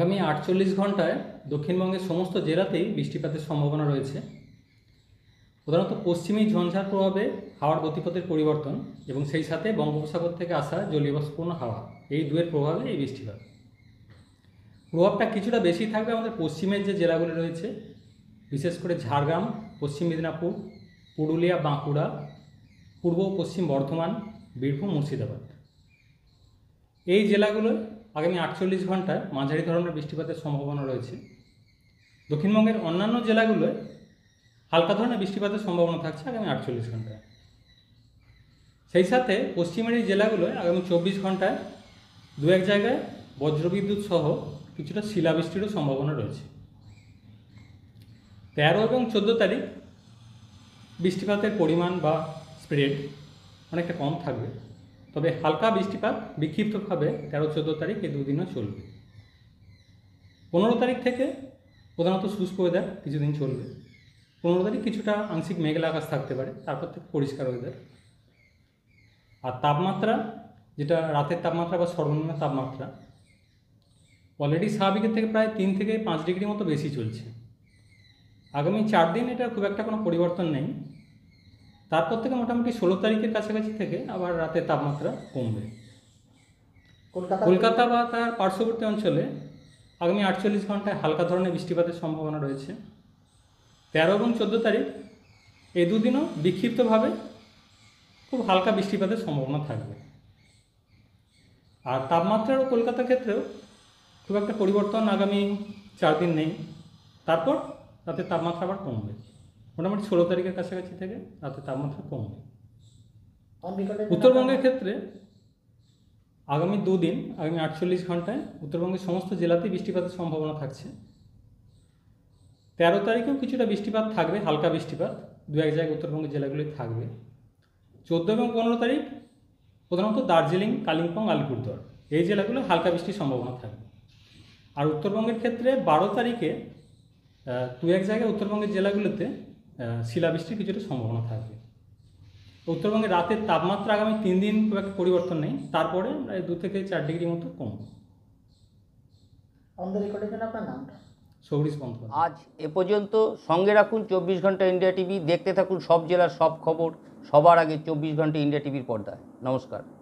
আগামী ৪৮ ঘন্টায় দক্ষিণবঙ্গের সমস্ত জেলাতেই বৃষ্টিপাতের সম্ভাবনা রয়েছে। প্রধানত পশ্চিমী ঝঞ্ঝার প্রভাবে হাওয়ার গতিপথের পরিবর্তন এবং সেই সাথে বঙ্গোপসাগর থেকে আসা জলীয় বাষ্পপূর্ণ হাওয়া, এই দুয়ের প্রভাবে এই বৃষ্টিপাত। প্রভাবটা কিছুটা বেশি থাকবে আমাদের পশ্চিমের যে জেলাগুলি রয়েছে, বিশেষ করে ঝাড়গ্রাম, পশ্চিম মেদিনীপুর, পুরুলিয়া, বাঁকুড়া, পূর্ব ও পশ্চিম বর্ধমান, বীরভূম, মুর্শিদাবাদ। এই জেলাগুলোয় আগামী ৪৮ ঘন্টায় মাঝারি ধরনের বৃষ্টিপাতের সম্ভাবনা রয়েছে। দক্ষিণবঙ্গের অন্যান্য জেলাগুলোয় হালকা ধরনের বৃষ্টিপাতের সম্ভাবনা থাকছে আগামী ৪৮ ঘন্টায়। সেই সাথে পশ্চিমের এই জেলাগুলোয় আগামী ২৪ ঘন্টায় দু এক জায়গায় বজ্রবিদ্যুৎ সহ কিছুটা শিলাবৃষ্টিরও সম্ভাবনা রয়েছে। ১৩ এবং ১৪ তারিখ বৃষ্টিপাতের পরিমাণ বা স্প্রেড অনেকটা কম থাকবে, তবে হালকা বৃষ্টিপাত বিক্ষিপ্তভাবে ১৩-১৪ তারিখ এই দুদিনও চলবে। ১৫ তারিখ থেকে প্রধানত শুষ্ক ওয়েদার কিছুদিন চলবে। ১৫ তারিখ কিছুটা আংশিক মেঘলা আকাশ থাকতে পারে, তারপর থেকে পরিষ্কার ওয়েদার। আর তাপমাত্রা, যেটা রাতের তাপমাত্রা বা সর্বনিম্ন তাপমাত্রা, অলরেডি স্বাভাবিকের থেকে প্রায় ৩ থেকে ৫ ডিগ্রি মতো বেশি চলছে। আগামী ৪ দিন এটা খুব একটা কোনো পরিবর্তন নেই। তারপর থেকে মোটামুটি ১৬ তারিখের কাছাকাছি থেকে আবার রাতের তাপমাত্রা কমবে। কলকাতা বা তার পার্শ্ববর্তী অঞ্চলে আগামী ৪৮ ঘন্টায় হালকা ধরনের বৃষ্টিপাতের সম্ভাবনা রয়েছে। ১৩ এবং ১৪ তারিখ এই দুদিনও বিক্ষিপ্তভাবে খুব হালকা বৃষ্টিপাতের সম্ভাবনা থাকবে। আর তাপমাত্রারও কলকাতার ক্ষেত্রেও খুব একটা পরিবর্তন আগামী ৪ দিন নেই। তারপর রাতের তাপমাত্রা আবার কমবে, মোটামুটি ১৬ তারিখের কাছাকাছি থেকে রাতের তাপমাত্রা কমবে। উত্তরবঙ্গের ক্ষেত্রে আগামী ২ দিন, আগামী ৪৮ ঘন্টায় উত্তরবঙ্গের সমস্ত জেলাতেই বৃষ্টিপাতের সম্ভাবনা থাকছে। ১৩ তারিখেও কিছুটা বৃষ্টিপাত থাকবে, হালকা বৃষ্টিপাত দু এক জায়গায় উত্তরবঙ্গের জেলাগুলোই থাকবে। ১৪ এবং ১৫ তারিখ প্রধানত দার্জিলিং, কালিম্পং, আলিপুরদুয়ার এই জেলাগুলো হালকা বৃষ্টির সম্ভাবনা থাকবে। আর উত্তরবঙ্গের ক্ষেত্রে ১২ তারিখে দু এক জায়গায় উত্তরবঙ্গের জেলাগুলোতে শিলাবৃষ্টির কিছুটা সম্ভাবনা থাকবে। উত্তরবঙ্গের রাতের তাপমাত্রা আগামী ৩ দিন খুব একটা পরিবর্তন নেই, তারপরে প্রায় ২ থেকে ৪ ডিগ্রি মতো কমবে। আপনার নামটা? সৌরিশ বন্দ্যোপাধ্যায়। আজ এ পর্যন্ত। সঙ্গে রাখুন ২৪ ঘন্টা ইন্ডিয়া টিভি। দেখতে থাকুন সব জেলার সব খবর সবার আগে ২৪ ঘন্টা ইন্ডিয়া টিভির পর্দায়। নমস্কার।